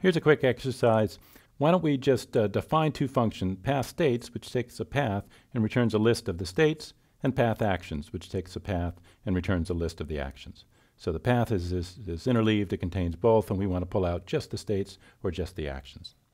Here's a quick exercise. Why don't we just define two functions, path states, which takes a path and returns a list of the states, and path actions, which takes a path and returns a list of the actions. So the path is interleaved, it contains both, and we want to pull out just the states or just the actions.